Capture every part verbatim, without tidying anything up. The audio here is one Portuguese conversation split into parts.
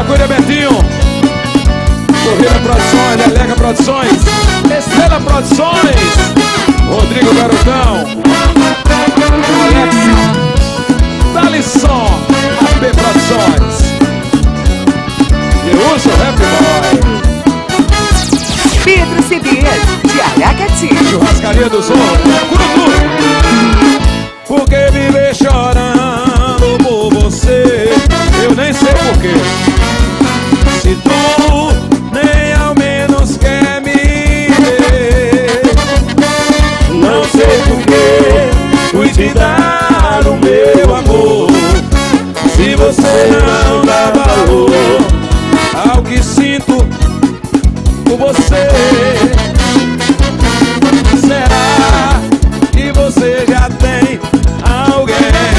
Cuida Betinho, Corrida Produções, Delega Produções, Estrela Produções, Rodrigo Garotão, Alex, Dalisson, A P Produções, eu uso Happy Boy, Pedro C Ds, de Aracati, Churrascaria do Zorro, Curutu. Porque viver chorando por você, eu nem sei porquê. Se tu nem ao menos quer me ver, não sei porquê, fui te dar o meu amor. Se você não dá valor ao que sinto por você, será que você já tem alguém?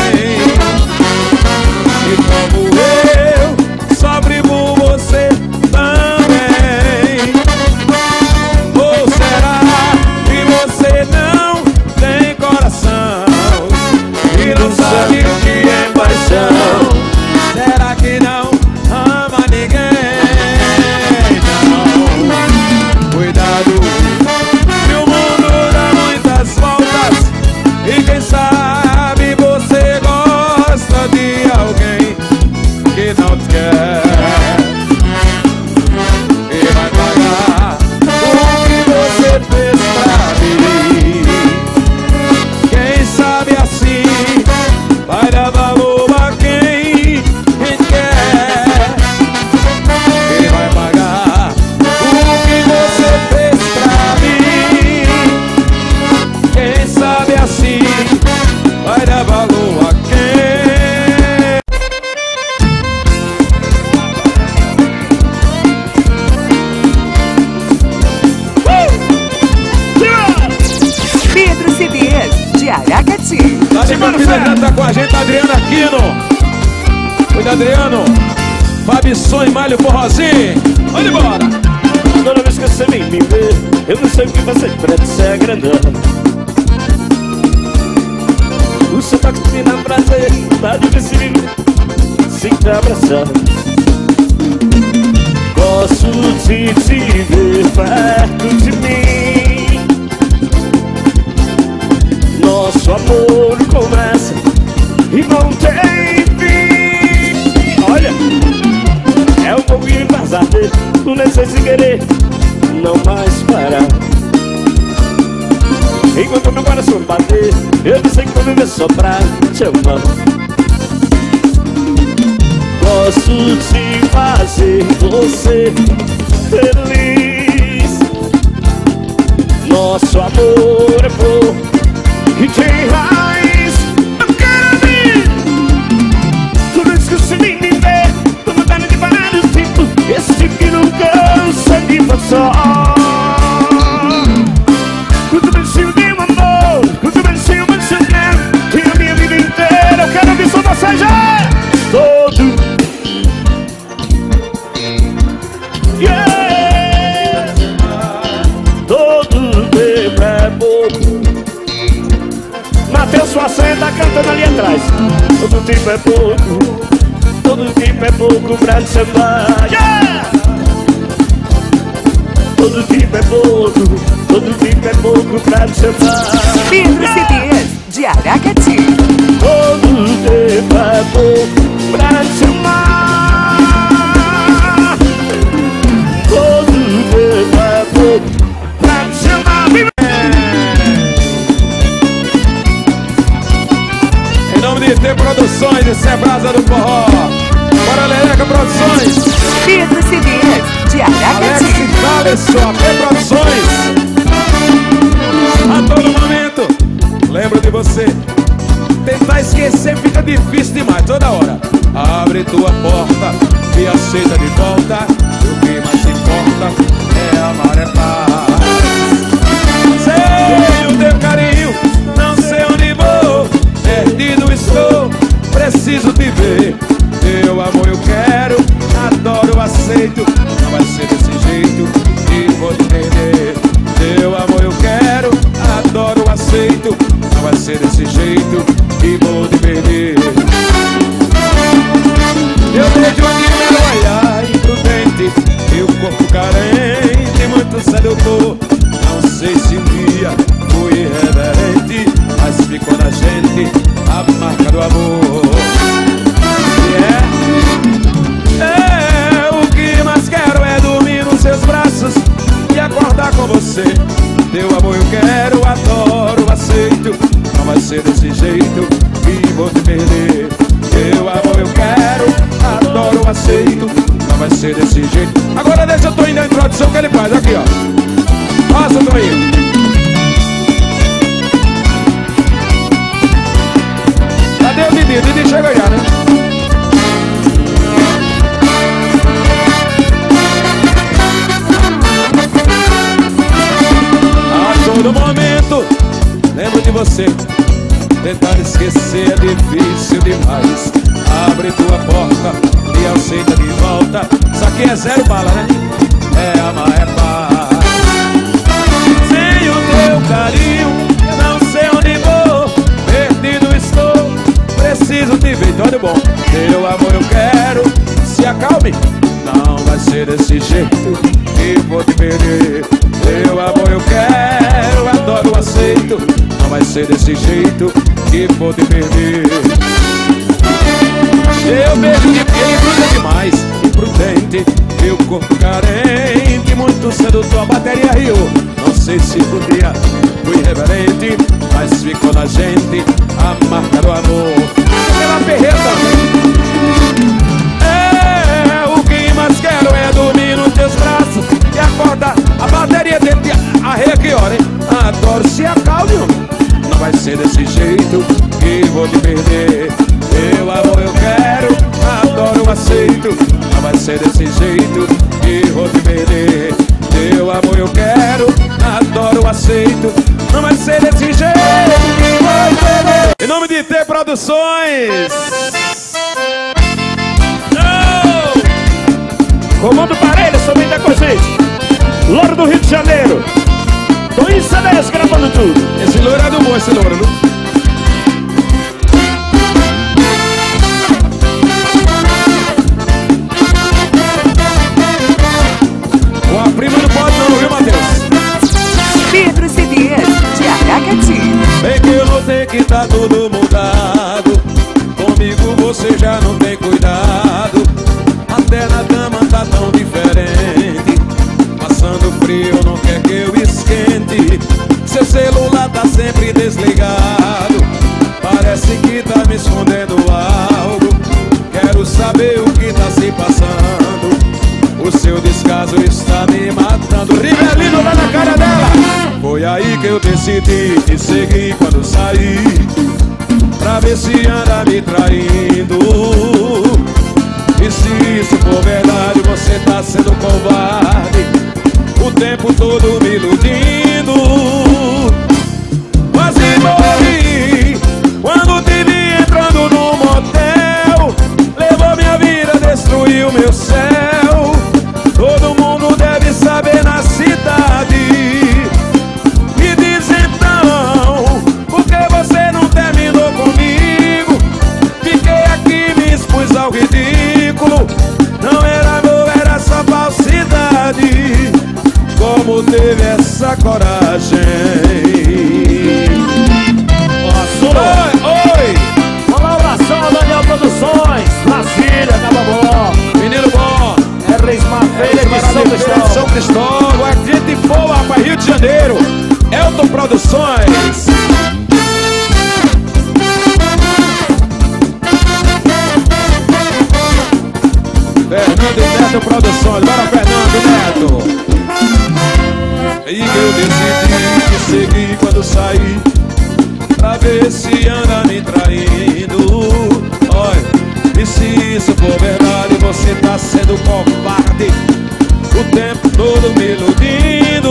E como eu sofre por você também. Ou será que você não tem coração e não sabe o que é paixão? Será que não ama ninguém? Não. Cuidado, que o mundo dá muitas voltas e quem sabe você gosta de alguém que não te quer e vai pagar o que você fez pra mim. Quem sabe assim vai dar valor a quem, quem quer e vai pagar o que você fez pra mim. Quem sabe assim vai dar valor a quem. Pedro C Ds, de Aracati, Tá de Campinas, já tá com a gente, Adriano Aquino. Cuida, Adriano. Fabisson e Malho Forrozinho. Vamos embora. Toda vez que você vem me ver, eu não sei o que você pretende se agradar. O seu toque me dá prazer, tá difícil viver sem te abraçar. Gosto de te ver perto de mim. Nosso amor começa e não tem fim. Olha, é um pouco embasado, comecei sem querer, não mais parar. Enquanto meu coração bater, eu não sei como viver só pra te amar. Gosto de fazer você feliz. Nosso amor é bom e tem raiz. Eu quero vir. Tudo isso que você vem me ver, tô vontade de parar o tempo. Esse que não cansa de passar. Quanto merecia o meu amor, quanto merecia o meu sofrer, tem a minha vida inteira, eu quero ver só você já. Todo yeah. Todo tempo é pouco. Mateus Suaçanha tá cantando ali atrás. Todo tempo é pouco, todo tempo é pouco pra te sambar, yeah! Todo tempo é pouco, todo tempo é pouco pra te sambar. Pedro C Ds, de Aracati, Todo tempo é pouco pra te amar. Todo tempo é pouco pra te amar. Em nome de I T Produções e Sebrasa do Forró, Bora Leleca Produções, Pedro C Ds, de Alex Aracati, Dalisson, A P Produções. A todo momento lembro de você. Tentar esquecer fica difícil demais, toda hora. Abre tua porta e aceita de volta. O que mais importa é amar, é paz. Sei o teu carinho, não sei onde vou, perdido estou, preciso te ver. Teu amor eu quero, adoro, aceito. Não vai ser desse jeito e vou te perder. Teu amor eu quero, adoro, aceito. Não vai ser desse jeito e vou te perder. Eu vejo aqui meu olhar Tentar esquecer é difícil demais. Abre tua porta e aceita de volta. Isso aqui é zero bala, né? É amar, é paz. Sem o teu carinho, não sei onde vou. Perdido estou, preciso te ver. Então é bom. Teu amor eu quero, se acalme. Não vai ser desse jeito que vou te perder. Teu amor eu quero, adoro, aceito. Não vai ser desse jeito que vou te perder. Eu beijo de quem gruda demais, imprudente, meu corpo carente, muito sedutor, a bateria riu. Não sei se um dia fui irreverente, mas ficou na gente a marca do amor. Pela perreta. É, o que mais quero é dormir nos teus braços e acordar a bateria dentro de arreia que hora, hein? Adoro, se acalme, não vai ser desse jeito que vou te perder. Teu amor eu quero, adoro, aceito. Não vai ser desse jeito que vou te perder. Teu amor eu quero, adoro, aceito. Não vai ser desse jeito que vou te perder. Em nome de T Produções. Oh! Comando Parelha, somente a coisa. Louro do Rio de Janeiro. Toninho Cedês gravando tudo. Esse louro é do bom, esse louro, viu? Com a prima não pode não, viu, Matheus? Pedro Cedês, de Aracati. Bem que eu notei que tá tudo mudado. Comigo você já não tem cuidado. Até na cama tá tão diferente. Passando frio, não quer que eu esquente. Seu celular tá sempre desligado. Parece que tá me escondendo algo. Quero saber o que tá se passando. O seu descaso está me matando. Rivelino lá na cara dela. Foi aí que eu decidi te seguir quando saí, pra ver se anda me traindo. E se isso for verdade, você tá sendo covarde, o tempo todo me iludindo. Quase morri quando te vi entrando no motel. Levou minha vida, destruiu meu céu. Todo mundo deve saber na cidade. Me diz então, por que você não terminou comigo? Fiquei aqui, me expus ao ridículo. Não era amor, era só falsidade. Como teve essa coragem? Oi, oi! Colaboração, Daniel Produções, Brasília, Cababó. Menino bom, É Reis Mafeira de São Cristóvão. São Cristóvão, é gente boa, rapaz, Rio de Janeiro. Elton Produções. Fernando Neto Produções. Bora, Fernando Neto. E eu decidi te seguir quando saí, pra ver se anda me traindo. Olha, e se isso for verdade, você tá sendo covarde, o tempo todo me iludindo.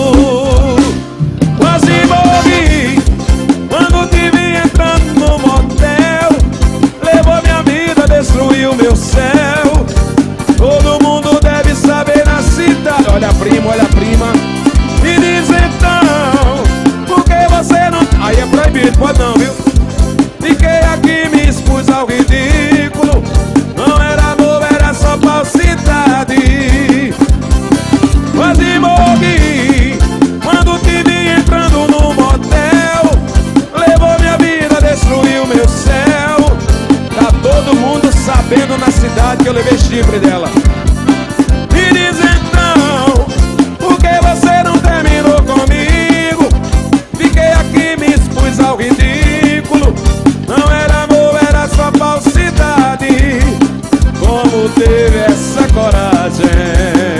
Quase morri quando te vi entrando no motel. Levou minha vida, destruiu meu céu. Todo mundo deve saber na cidade. Olha a prima, olha a prima. Me diz então, por que você não... Aí é proibido, pode não, viu? Fiquei aqui, me expus ao ridículo. Não era amor, era só falsidade. Quase morri quando te vi entrando no motel. Levou minha vida, destruiu meu céu. Tá todo mundo sabendo na cidade que eu levei chifre dela. Me diz então, por que você não terminou comigo? Fiquei aqui, me expus ao ridículo. Não era amor, era só falsidade. Como teve essa coragem?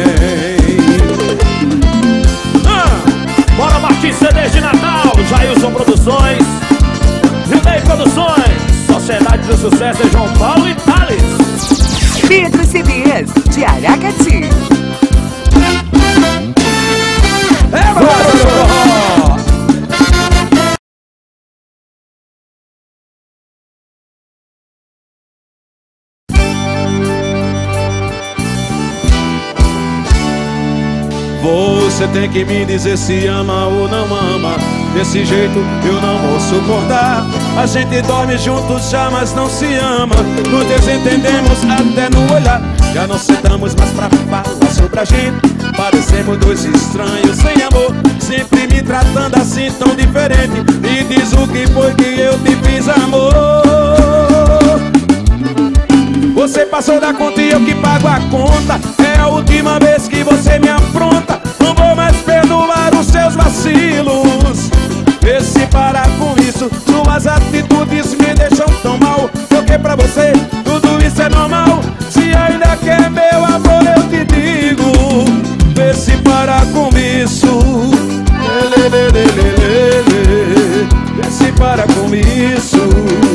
Bora Martins C Ds de Natal, Jailson Produções, Rilney Produções, Sociedade do Sucesso é João Paulo e Thales. Pedro Cedês, de Aracati. Você tem que me dizer se ama ou não ama. Desse jeito eu não vou suportar. A gente dorme juntos já, mas não se ama. Nos desentendemos até no olhar. Já não sentamos mais pra falar sobre a gente. Parecemos dois estranhos sem amor, sempre me tratando assim tão diferente. E diz o que foi que eu te fiz, amor. Você passou da conta e eu que pago a conta. É a última vez que você me afronta. Não vou mais perdoar os seus vacilos. Vê se parar com isso. Suas atitudes me deixam tão mal. Porque pra você tudo isso é normal. Se ainda quer meu amor eu te digo, vê se parar com isso. Lê, lê, lê, lê, lê, lê. Vê se parar com isso.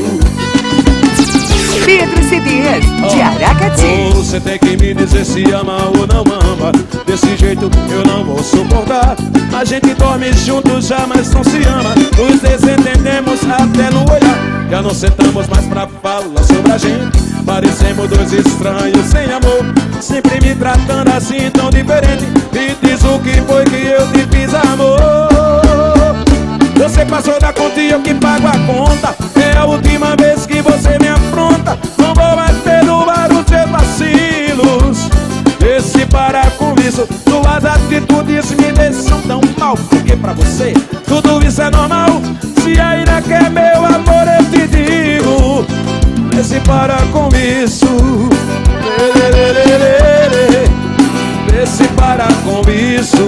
Pedro C Ds, de Aracati. Você tem que me dizer se ama ou não ama. Desse jeito eu não vou suportar. A gente dorme juntos já, mas não se ama. Nos desentendemos até no olhar. Já não sentamos mais pra falar sobre a gente. Parecemos dois estranhos sem amor, sempre me tratando assim tão diferente. Me diz o que foi que eu te fiz, amor. Você passou da conta e eu que pago a conta. É a última vez que você me afronta. Não vou mais perdoar os seus vacilos. Vê se parar com isso. Suas atitudes me deixam tão mal. Porque pra você tudo isso é normal. Se ainda quer meu amor eu te digo, vê se parar com isso. Lê, lê, lê, lê, lê. Vê se parar com isso.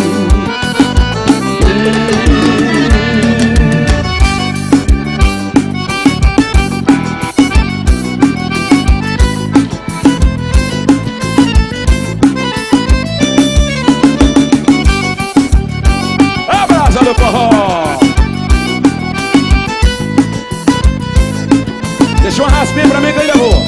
Abraça do forró. Deixa uma raspinha pra mim que eu ainda vou.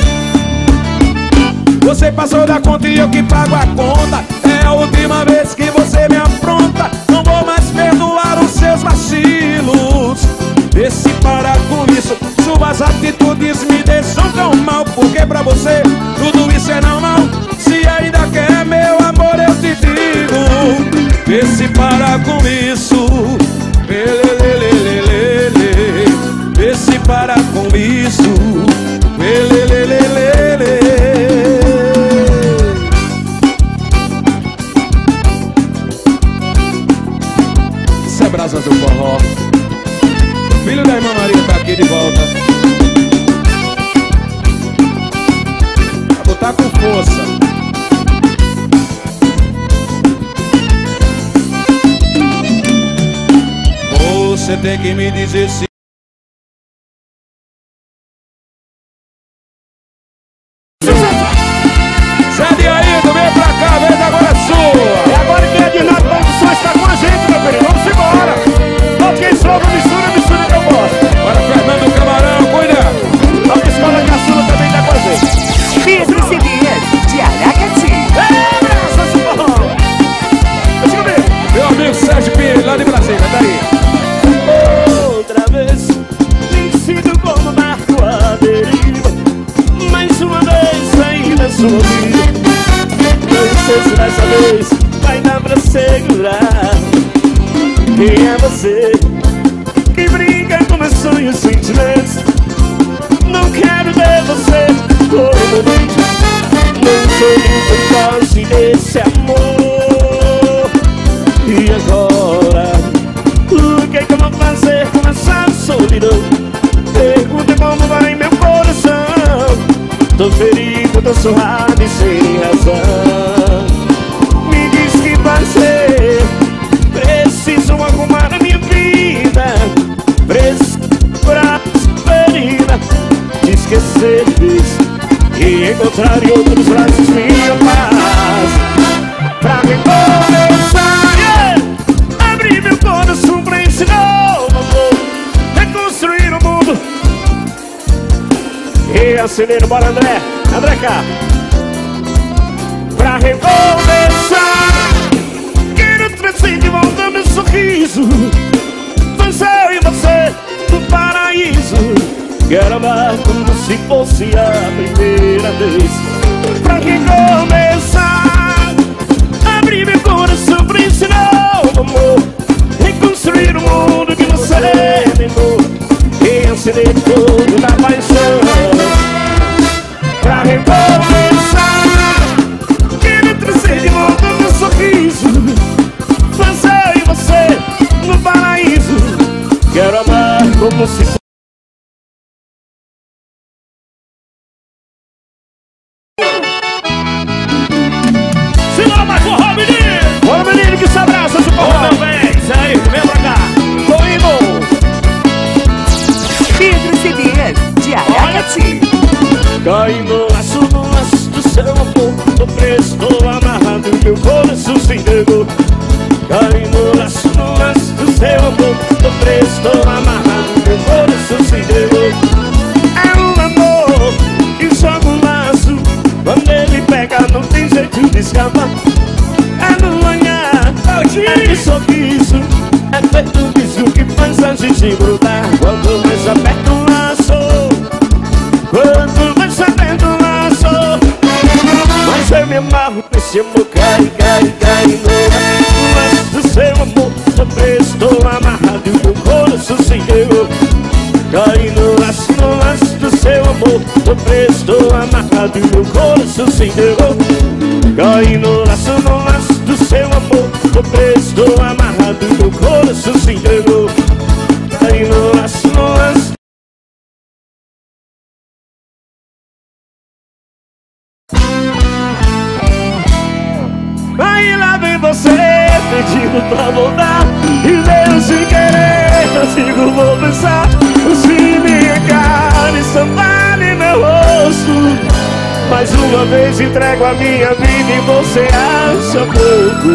Você passou da conta e eu que pago a conta. É a última vez que você me afronta. Não vou mais perdoar os seus vacilos. Vê se parar com isso. Suas atitudes me deixam tão mal. Porque pra você tudo isso é normal. Se ainda quer meu amor eu te digo, vê se parar com isso. Lê, lê, lê, lê, lê, lê. Vê se parar com isso. Lê, lê, lê, lê, lê, lê. Isso é brasas do forró. Filho da irmã Maria tá aqui de volta. Vai botar com força. Você tem que me dizer se segue aí, tu vem pra cá, vem agora é sua. E agora quem é de Renato Produções tá com a gente, meu querido. Vamos embora. Toque em solo, mistura, mistura que eu gosto. Agora Fernando Camarão, cuida. Toque Escola Caçula também tá com a gente. Pedro C Ds, de Aracati. É, braças do forró. Deixa eu ver. Meu amigo Sérgio Pinheiro, lá de Brasília, tá aí. Outra vez me sinto como barco à deriva. Mais uma vez saí da sua vida. Não sei se dessa vez vai dar pra segurar. Quem é você que brinca com meus sonhos e sentimentos? Não quero ver você como vídeo. Não sei muito quase esse amor. E agora? O que é que eu vou fazer com essa solidão? Pergunta como vai meu coração. Tô ferido, tô surrado e sem razão. Me diz que vai ser. Preciso arrumar a minha vida. Preciso curar essa ferida. Te esquecer disso e encontrar em outros braços minha paz. Pra recomeçar, yeah. Abrir meu coração pra esse novo amor. Reconstruir o mundo e acender o bora André, André cá. Pra recomeçar, quero trazer de volta meu sorriso. Mas eu e você no paraíso. Quero amar como se fosse a primeira vez. Pra recomeçar, abrir meu coração pra amor, reconstruir o mundo que você negou, e acender fogo da paixão pra recomeçar. Quero trazer de volta meu sorriso, fazer você no paraíso. Quero amar como se fosse. Segura mais forró, menino! Bora, menino, que se abraça, se forró! Meu bem, isso aí, vem pra cá! Tô indo! Pedro C Ds, de Aracati. Cai no laço, no laço do seu amor, tô preso, tô amarrado, meu coração se entregou. Cai no laço, no laço do seu amor, tô preso, tô amarrado, meu coração se entregou. É um amor que joga um laço, quando ele pega não tem jeito de escapar. É no olhar, é de sorriso, é feito um bicho que faz a gente grudar. Quando mais aperta o laço, quando mais aperta o laço, mas eu me amarro nesse amor, cai, cai, cai no laço do seu amor. Tô preso, tô amarrado e o meu coração se entregou. Cai no laço, no laço do seu amor, tô preso, tô amarrado e meu coração se entregou. Cai no laço, no laço do seu amor, tô preso, tô amarrado e meu coração se entregou. Cai no laço, no laço. Aí lá vem você pedindo pra voltar, e mesmo sem querer eu digo vou pensar. Se minha cara estampar em meu rosto, mais uma vez entrego a minha vida e você acha pouco.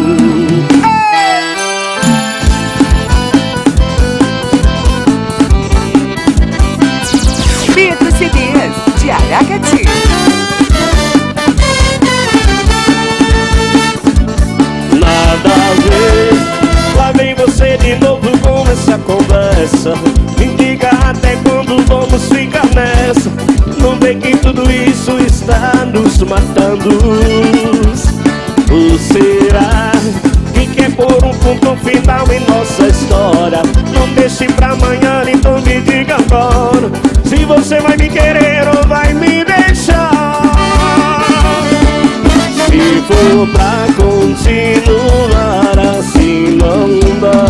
Pedro C Ds, de Aracati. Nada a ver, lá vem você de novo com essa conversa. Me diga até quando vamos ficar nessa. Não vê que tudo isso está nos matando? Ou será que quer pôr um ponto final em nossa história? Não deixe pra amanhã, então me diga agora se você vai me querer ou vai me deixar. Se for pra continuar assim não dá.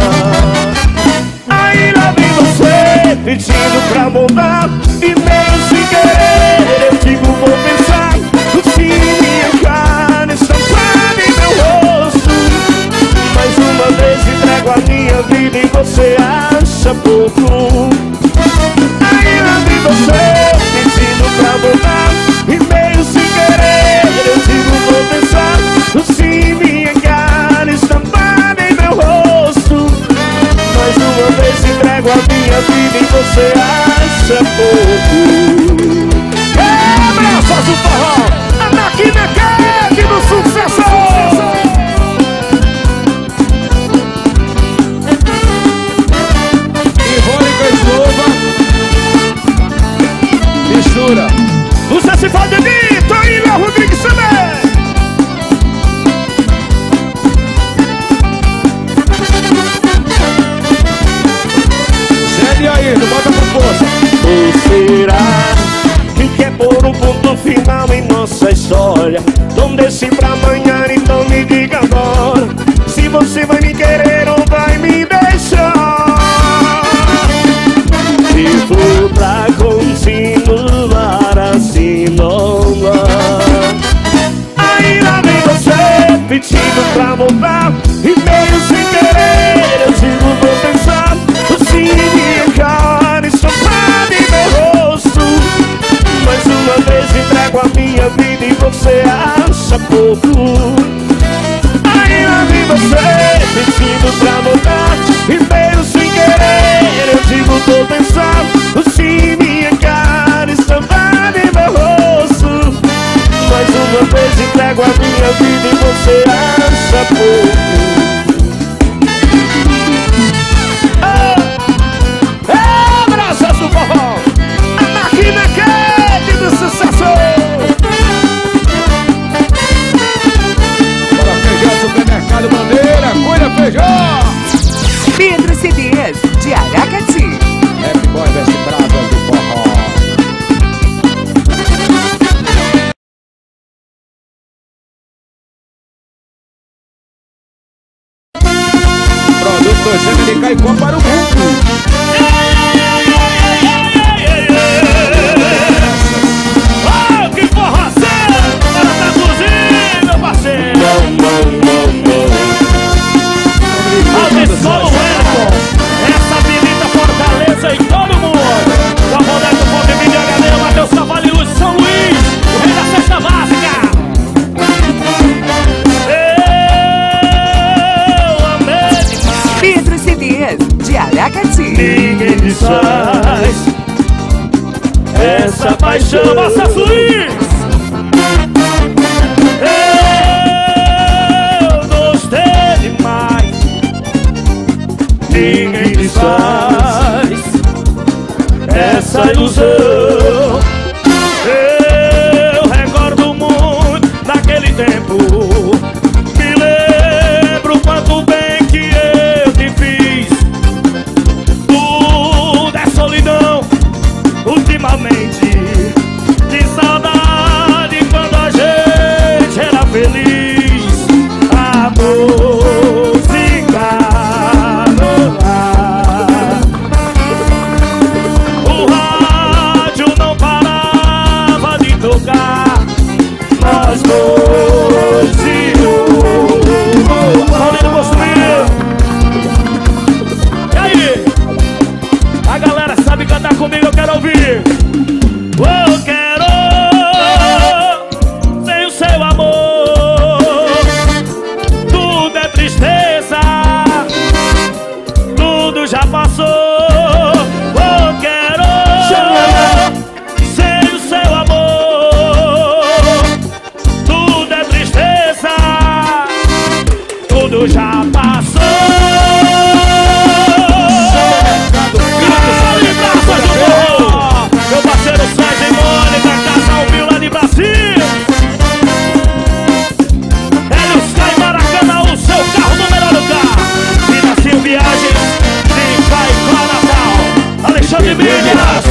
Aí lá vem você pedindo pra voltar, e meio sem querer eu digo vou pensar. Se minha cara estampada em meu rosto, mais uma vez entrego a minha vida e você acha pouco. Aí lá vem você pedindo pra voltar, e meio sem querer eu digo vou pensar. Se minha cara estampada em meu rosto, mais uma vez entrego a minha vida e você acha pouco. É, abraços do forró, a máquina quente do sucesso. Ivônica Esnova, mistura. Você se fode de mim, Toília Rodrigues também. Cede aí, não bota com força. Ou será que quer pôr um ponto final em nossa história? Não deixe pra amanhã, então me diga agora se você vai me querer ou vai me deixar. Se for pra continuar assim não dá. Aí lá vem você pedindo pra voltar, e meio sem querer eu digo vou pensar. Se minha cara estampada em meu rosto, mais uma vez entrego a minha vida e você acha pouco. Aí lá vem você pedindo pra voltar, e meio sem querer eu digo tô pensando. Se minha cara estampada em meu rosto, mais uma vez entrego a minha vida e você acha pouco. Bora, Feijão, supermercado Bandeira, cuida, Feijão. paixão. Acesso Luiz. Eu gostei demais. Ninguém desfaz essa ilusão. Eu recordo muito daquele tempo. Me lembro quanto bem que eu te fiz. Tudo é solidão ultimamente. Que saudade quando a gente era feliz. Amor fica no ar. O rádio não parava de tocar. Nós dois e o Paulinho Construir. E aí? A galera sabe cantar comigo, eu quero ouvir. Eu quero sem o seu amor. Tudo é tristeza, tudo já passou. Eu quero sem o seu amor. Tudo é tristeza, tudo já passou. Meu parceiro Sérgio e Mônica, Casal Mil lá de Brasil. Helios Cai Maracanã, o seu carro no melhor lugar. Financiam Viagens de Caicó Natal. Alexandre Minas.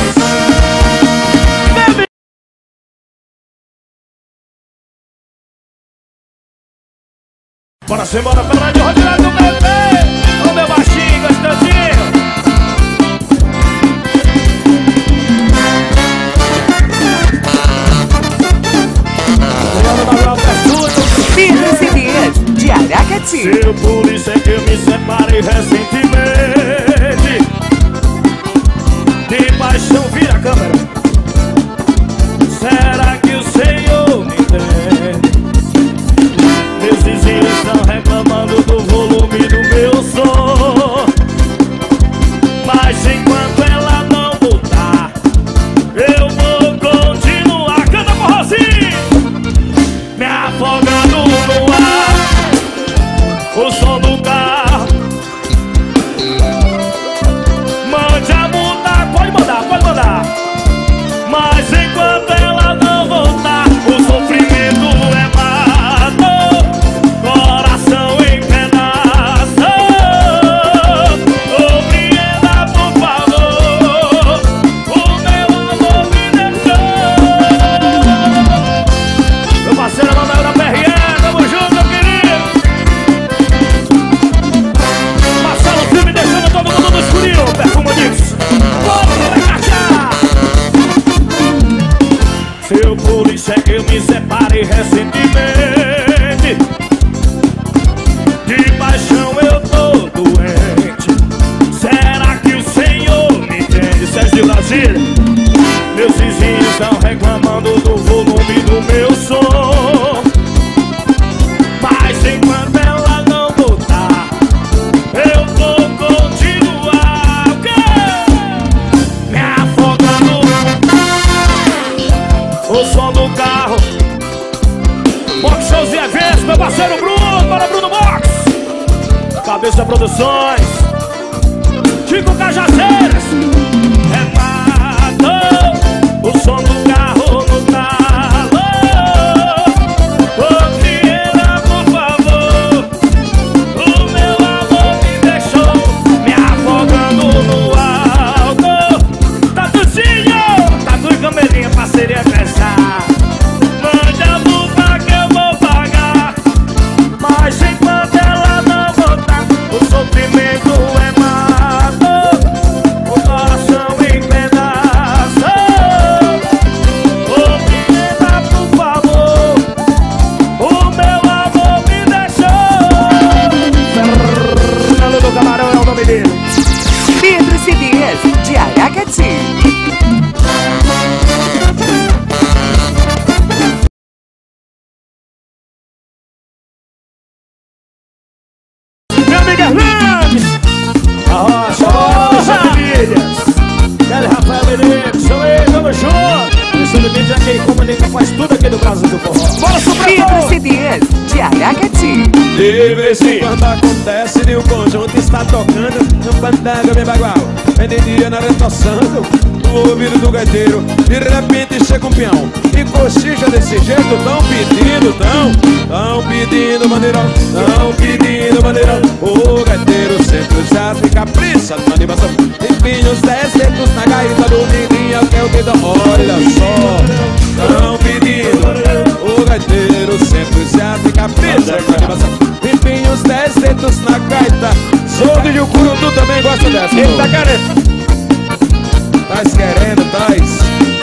Bora ser, bora pela rádio Rodrigo do P P. O meu baixinho, gostosinho. Pedro C Ds, de Aracati. Seu polícia que eu me separei recentemente. De paixão, vira a câmera. Será que o Senhor me entende? Meus vizinhos estão reclamando do volume do meu som. Mas enquanto ela não voltar, eu vou continuar. Canta, forrozinho! Me afogando no ar, o som do carro. Mande a mudar, pode mandar, pode mandar. Mas enquanto ela não voltar, o sofrimento é mato, coração em pedaços. Compreenda, por favor, o meu amor me deixou. Meu parceiro Manoel da P R E, tamo junto, meu querido. Marcelo Filme deixando todo mundo no escurinho. Perfuma Dix. Vamos encaixar. Seu polícia que eu me separei recentemente. De paixão eu tô doente. Será que o Senhor me entende? Sérgio de Brasília. Meus vizinhos estão reclamando do volume do meu som. Mas enquanto ela não voltar, eu vou continuar. O quê? Me afogando. O som do carro. Box Shows e Eventos, meu parceiro Bruno, para Bruno Box. Cabeça Produções. Chico Cajazeiras. É mato. O som do carro no talo. Compreenda, por favor, o meu amor me deixou. Me afogando no alto. Tatuzinho, tatu e camelinha, parceria é pesar. Mande a multa que eu vou pagar. Mas enquanto ela não voltar, o sofrimento é mato, o coração em pedaços. Compreenda, por favor, o meu amor me deixou. Fernando do Camarão é o nome dele. Pedro C Ds, de Aracati. Meu amigo Hernandes. A Rocha, a Rocha de Milhas. Kelly Rafael Menezes, sou eu, tamo junto. Beats aqui, como ele faz tudo aqui do Brasil do Forró. Bora, Pedro C Ds, de Aracati. De vez em quando acontece e o conjunto está tocando no pandago bem bagual. Vem de dia na retoçando no ouvido do gaiteiro. De repente chega um peão e cochicha desse jeito. Tão pedindo, tão, tão pedindo maneirão, tão pedindo maneirão. O gaiteiro sempre já fica capricha na animação. Enfim, os dez dedos na gaita do menino que é o dedo. Olha só, tão pedindo. O gaiteiro sempre já fica capricha na animação. Enfim, os dez dedos na gaita. Soldo e o Curutu também gosta dessa. Ele tá querendo. Tais querendo, tais.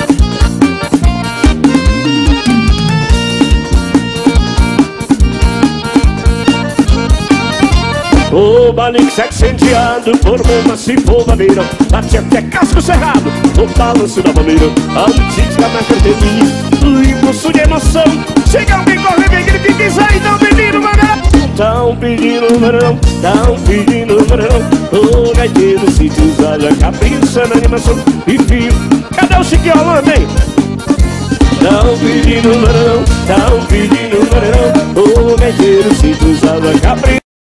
O balinho sexenteado formou uma cifovadeira. Bate até casco cerrado no balanço da bandeira. A antiga na carteirinha, o impulso de emoção. Chega alguém, corre, vem, grita e diz aí, tão pedindo maneirão. Tão pedindo maneirão, tão pedindo maneirão. O gaiteiro se desalha, capricha na animação. E fio, cadê o Chiquiolano, hein? Tão pedindo maneirão, tão pedindo maneirão. O gaiteiro se desalha, capricha.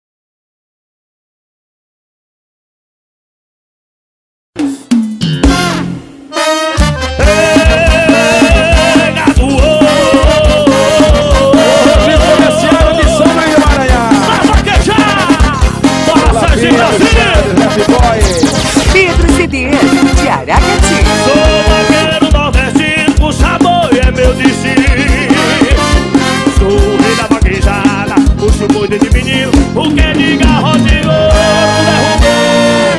Pedro C Ds, de Aracati. Sou vaqueiro nordestino, puxa boi é meu destino. Sou o rei da vaquejada, puxo boi de menino. O que de garrote de ouro derrubou.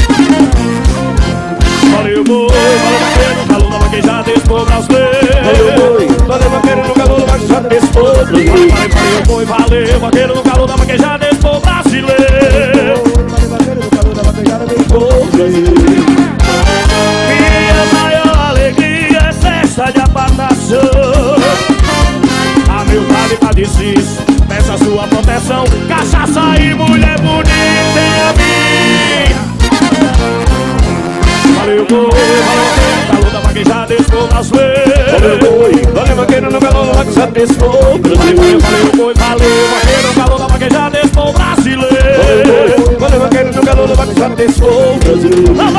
Valeu boi, valeu vaqueiro, no calor da vaquejada, expor brasileiro. Valeu boi, valeu vaqueiro, no calor da vaquejada, expor brasileiro. Valeu boi, valeu vaqueiro, no calor da vaquejada, expor brasileiro. Minha maior alegria é festa de apartação. A meu padre padecido, peça sua proteção. Cachaça e mulher bonita é a minha. Valeu boi, valeu vaqueiro, calor da vaquejada, expor brasileiro. Valeu boi, valeu vaqueiro, no calor da vaquejada, expor brasileiro. Valeu boi, valeu vaqueiro, no calor da vaquejada, expor brasileiro. Valeu vaqueiro, no calor da vaquejada, expor brasileiro.